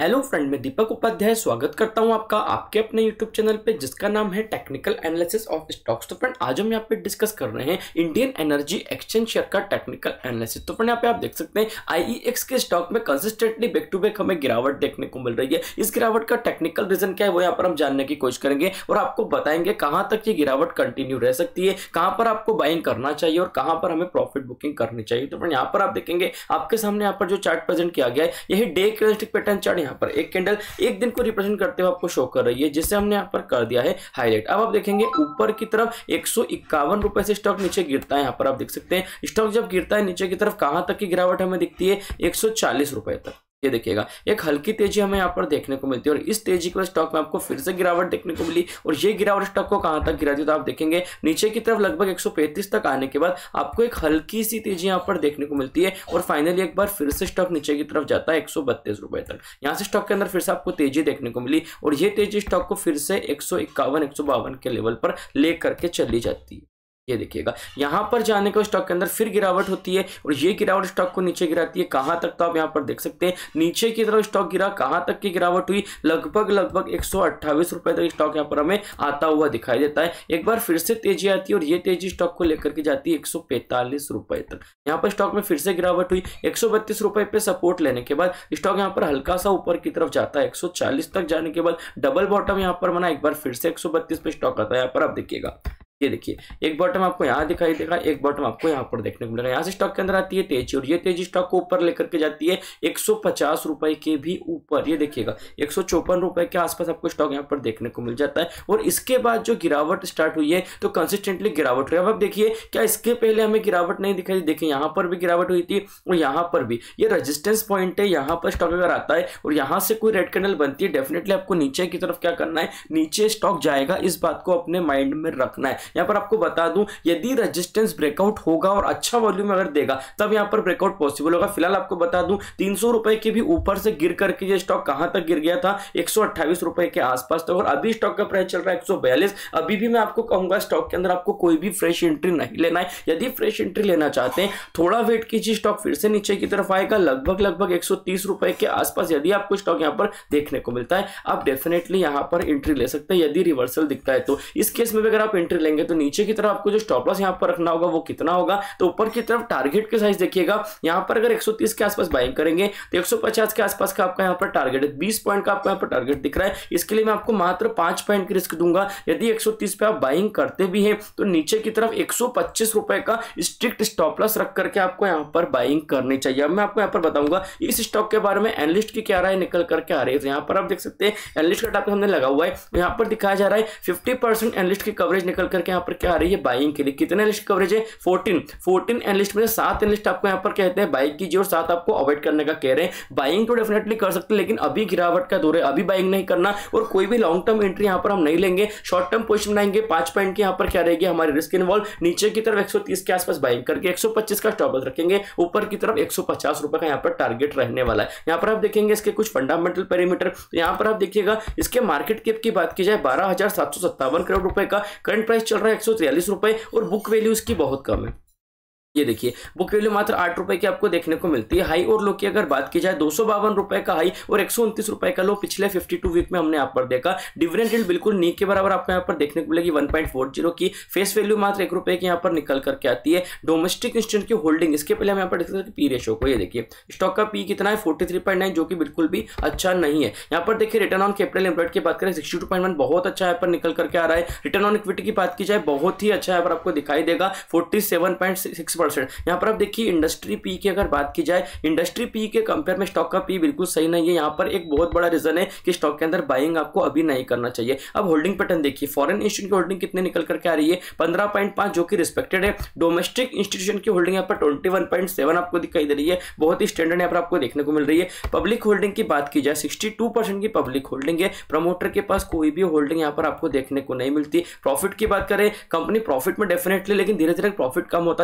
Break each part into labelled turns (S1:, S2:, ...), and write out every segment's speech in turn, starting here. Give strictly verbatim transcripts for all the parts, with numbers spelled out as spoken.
S1: Hello friend, मैं दीपक उपाध्याय स्वागत करता हूं आपका आपके अपने यूट्यूब चैनल पे जिसका नाम है टेक्निकल एनालिसिस ऑफ स्टॉक्स। तो फ्रेंड, आज हम यहाँ पे डिस्कस कर रहे हैं इंडियन एनर्जी एक्सचेंज शेयर का टेक्निकल एनालिसिस। तो फ्रेंड, यहाँ पे आप देख सकते हैं आईईएक्स के स्टॉक में कंसिस्टेंटली बैक टू बैक हमें गिरावट देखने को मिल रही है। इस गिरावट का टेक्निकल रीजन क्या है वो यहाँ पर हम जानने की कोशिश करेंगे और आपको बताएंगे कहां तक ये गिरावट कंटिन्यू रह सकती है, कहां पर आपको बाइंग करना चाहिए और कहां पर हमें प्रॉफिट बुकिंग करनी चाहिए। तो फ्रेंड, यहाँ पर आप देखेंगे आपके सामने यहाँ पर जो चार्ट प्रेजेंट किया गया है यही डे कैंडलस्टिक पैटर्न चार्ट, यहाँ पर एक कैंडल एक दिन को रिप्रेजेंट करते हुए आपको शो कर रही है, जिसे हमने यहाँ पर कर दिया है हाईलाइट। अब आप देखेंगे ऊपर की तरफ एक सौ इक्यावन रुपए से स्टॉक नीचे गिरता है। यहाँ पर आप देख सकते हैं स्टॉक जब गिरता है नीचे की तरफ कहां तक की गिरावट हमें दिखती है, एक सौ चालीस रुपए तक। ये देखिएगा एक हल्की तेजी हमें यहाँ पर देखने को मिलती है और इस तेजी के स्टॉक में आपको फिर से गिरावट देखने को मिली और ये गिरावट स्टॉक को कहां तक गिराती है तो आप देखेंगे नीचे की तरफ लगभग एक सौ पैंतीस तक आने के बाद आपको एक हल्की सी तेजी यहाँ पर देखने को मिलती है और फाइनली एक बार फिर से स्टॉक नीचे की तरफ जाता है एक सौ बत्तीस रुपए तक। यहाँ से स्टॉक के अंदर फिर से आपको तेजी देखने को मिली और ये तेजी स्टॉक को फिर से एक सौ इक्यावन एक सौ बावन के लेवल पर ले करके चली जाती है। ये देखिएगा यहां पर जाने को स्टॉक के अंदर फिर गिरावट होती है और ये गिरावट स्टॉक को नीचे गिराती है। कहां तक तो आप यहां पर देख सकते हैं नीचे की तरफ स्टॉक गिरा, कहां तक की गिरावट हुई, लगभग लगभग एक सौ अट्ठाईस रुपए तक स्टॉक यहां पर हमें आता हुआ दिखाई देता है। एक बार फिर से तेजी आती है और ये तेजी स्टॉक को लेकर के जाती है एक सौ पैंतालीस रुपए तक। यहाँ पर स्टॉक में फिर से गिरावट हुई, एक सौ बत्तीस रुपए पे सपोर्ट लेने के बाद स्टॉक यहाँ पर हल्का सा ऊपर की तरफ जाता है एक सौ चालीस तक जाने के बाद डबल बॉटम यहाँ पर बना, एक बार फिर से एक सौ बत्तीस पे स्टॉक आता है। यहाँ पर आप देखिएगा ये देखिए एक बॉटम आपको यहाँ दिखाई देगा, एक बॉटम आपको यहाँ पर देखने को मिलेगा। यहाँ से स्टॉक के अंदर आती है तेजी और ये तेजी स्टॉक को ऊपर लेकर के जाती है एक सौ पचास रुपए के भी ऊपर। ये देखिएगा एक सौ चौपन रुपए के आसपास आपको स्टॉक यहाँ पर देखने को मिल जाता है और इसके बाद जो गिरावट स्टार्ट हुई है तो कंसिस्टेंटली गिरावट हुई। अब आप देखिए क्या इसके पहले हमें गिरावट नहीं दिखाई दी, देखिए यहाँ पर भी गिरावट हुई थी और यहाँ पर भी ये रेजिस्टेंस पॉइंट है। यहाँ पर स्टॉक अगर आता है और यहाँ से कोई रेड कैंडल बनती है डेफिनेटली आपको नीचे की तरफ क्या करना है, नीचे स्टॉक जाएगा, इस बात को अपने माइंड में रखना है। यहाँ पर आपको बता दूं यदि रेजिस्टेंस ब्रेकआउट होगा और अच्छा वॉल्यूम अगर देगा तब यहां पर ब्रेकआउट पॉसिबल होगा। फिलहाल आपको बता दूं तीन सौ रुपए के भी ऊपर से गिर करके ये स्टॉक कहां तक गिर गया था, एक सौ अट्ठाईस रुपए के आसपास तक और अभी स्टॉक का प्राइस चल रहा है एक सौ बयालीस। अभी भी मैं आपको कहूंगा स्टॉक के अंदर आपको कोई भी फ्रेश एंट्री नहीं लेना है। यदि फ्रेश एंट्री लेना चाहते हैं थोड़ा वेट कीजिए, स्टॉक फिर से नीचे की तरफ आएगा लगभग लगभग एक सौ तीस रुपए के आसपास। यदि आपको स्टॉक यहां पर देखने को मिलता है आप डेफिनेटली यहां पर एंट्री ले सकते हैं यदि रिवर्सल दिखता है तो। इस केस में भी अगर आप एंट्री लेंगे तो नीचे की तरफ आपको जो स्टॉप लॉस यहां पर रखना होगा वो कितना होगा, तो ऊपर की तरफ टारगेट के साइज देखिएगा। यहां पर अगर एक सौ तीस के आसपास बाइंग करेंगे तो एक सौ पचास के आसपास का आपका यहां पर टारगेट है, बीस पॉइंट का आपको यहां पर टारगेट दिख रहा है। इसके लिए मैं आपको मात्र पांच पॉइंट की रिस्क दूंगा। यदि एक सौ तीस पे आप बाइंग करते भी हैं तो नीचे की तरफ एक सौ पच्चीस रुपए का स्ट्रिक्ट स्टॉप लॉस रख करके आपको यहां पर बाइंग करनी चाहिए। अब मैं आपको यहां पर बताऊंगा इस स्टॉक के बारे में एनालिस्ट की क्या राय निकल करके आ रही है। तो यहां पर आप देख सकते हैं एनालिस्ट का टारगेट हमने लगा हुआ है, यहां पर दिखाया जा रहा है फिफ्टी परसेंट एनालिस्ट की कवरेज निकल करके यहां पर क्या आ रही है बाइंग के लिए। कितने एनालिस्ट कवरेज है, चौदह चौदह एनालिस्ट में सात एनालिस्ट आपको यहां पर कहते हैं बाइंग कीजिए और सात आपको अवॉइड करने का कह रहे हैं। बाइंग तो डेफिनेटली कर सकते हैं लेकिन अभी गिरावट का दौर है, अभी बाइंग नहीं करना और कोई भी लॉन्ग टर्म एंट्री यहां पर हम नहीं लेंगे। शॉर्ट टर्म पोजीशन बनाएंगे, पांच पॉइंट की यहां पर क्या रहेगी हमारी रिस्क इन्वॉल्व। नीचे की तरफ एक सौ तीस के आसपास बाइंग करके एक सौ पच्चीस का स्टॉप लॉस रखेंगे, ऊपर की तरफ एक सौ पचास रुपए का यहां पर टारगेट रहने वाला है। यहां पर आप देखेंगे इसके कुछ फंडामेंटल पैरामीटर, यहां पर आप देखिएगा इसके मार्केट कैप की बात की जाए बारह हजार सात सौ सत्तावन करोड़ रुपए का करंट प्राइस चल रहा है एक सौ तिरालीस रुपए और बुक वैल्यू इसकी बहुत कम है। ये देखिए बुक वैल्यू मात्र आठ रुपए की आपको देखने को मिलती है। हाई और लो की अगर बात की जाए दो सौ बावन रुपए का हाई और एक सौ उनतीस रुपए का लो पिछले बावन वीक में हमने यहाँ पर देखा। डिविडेंड यील्ड बिल्कुल नी के बराबर आपको यहाँ पर देखने को मिलेगी वन पॉइंट फोर जीरो की। फेस वैल्यू मात्र एक रुपए की यहाँ पर निकल करके आती है। डोमेस्टिक इंस्टीट्यूट की होल्डिंग, इसके पहले हम यहाँ पर डिस्कस पी रेशो को, ये देखिए स्टॉक का पी कितना है फोर्टी थ्री पॉइंट नाइन जो कि बिल्कुल भी अच्छा नहीं है। यहाँ पर देखिए रिटर्न ऑन कैपिटल एम्प्लॉयड की बात करें सिक्सटी टू पॉइंट वन बहुत अच्छा यहाँ पर निकल करके आ रहा है। रिटर्न ऑन इक्विटी की बात की जाए बहुत ही अच्छा यहाँ पर आपको दिखाई देगा forty seven point six percent. यहाँ पर देखिए इंडस्ट्री पी की अगर बात की जाए इंडस्ट्री पी के कंपेयर में स्टॉक का पी बिल्कुल सही नहीं है। यहां पर एक बहुत बड़ा रीजन है कि स्टॉक के अंदर बाइंग आपको अभी नहीं करना चाहिए। अब होल्डिंग पैटर्न देखिए, फॉरेन इंस्टीट्यूशन की होल्डिंग कितने निकल करके आ रही है पंद्रह पॉइंट पाँच जो कि रिस्पेक्टेड है। डोमेस्टिक इंस्टीट्यूशन की होल्डिंग यहां पर इक्कीस पॉइंट सात आपको दिखाई दे रही है, बहुत ही स्टैंडर्ड यहां पर आपको देखने को मिल रही है। पब्लिक होल्डिंग की बात की जाए बासठ परसेंट की पब्लिक होल्डिंग है, प्रमोटर के पास कोई भी होल्डिंग यहां पर आपको देखने को नहीं मिलती। प्रॉफिट की बात करें कंपनी प्रॉफिट में डेफिनेटली, लेकिन धीरे धीरे प्रॉफिट कम होता जा रहा है, दो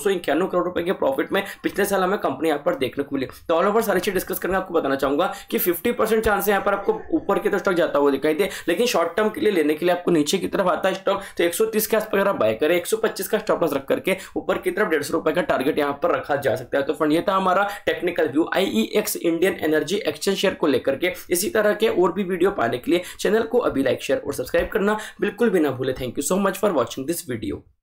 S1: सौ इक्यानवे करोड़ रुपए के प्रॉफिट में पिछले साल हमें कंपनी यहाँ पर देखने को मिली। तो ऑल ओवर सारी चीज डिस्कस करके आपको बताना चाहूंगा कि फिफ्टी परसेंट चांस है यहाँ पर आपको ऊपर की तरफ स्टॉक जाता हुआ दिखाई दे, लेकिन शॉर्ट टर्म के लिए लेने के लिए आपको नीचे की तरफ आता है स्टॉक। तो एक सौ तीस के आसपास अगर आप बाय करें, एक सौ पच्चीस का स्टॉप लॉस रख करके ऊपर की तरफ डेढ़ सौ रुपए का टारगेट यहाँ पर रखा जा सकता है। तो फ्रेंड ये था हमारा technical view I E X Indian energy exchange share को लेकर के। इसी तरह के और भी वीडियो पाने के लिए चैनल को अभी लाइक शेयर और सब्सक्राइब करना बिल्कुल भी ना भूले। Thank you so much for watching this video.